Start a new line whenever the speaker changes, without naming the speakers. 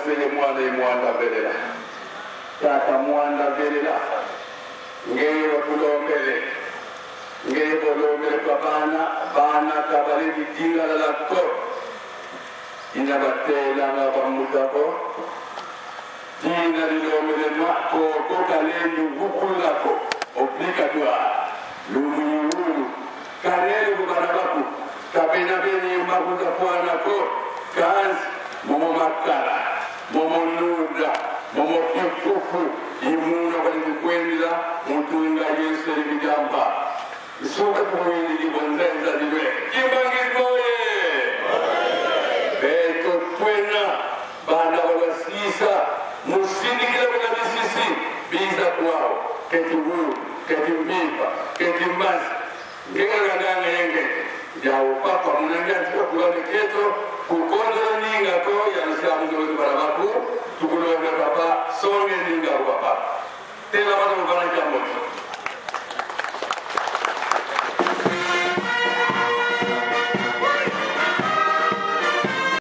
sele mwana imwanda belela tata mwanda belela ngero kulombele ngero kulombele bana kabale bidinga la ko ina batela na bamutako dina lilombele ko kalenu bukulako obligatoire lulu kalelu banabaku kapena beni mabuda kwana ko kazi momo makala momo nuda momo kifufu imuna bali kwendila mutunga Yesu libijamba isuka kumwili libonzenza liwe kimbangizoye beto twena bana walasisa musindi kila wakati sisi biza kwao ketibu ketimbipa ketimbazi ngengana yenge jawo papa munanga tika kulane keto kukonda ninga ko ya nsamu ndo barabaku tukulona papa songe ninga papa tela bana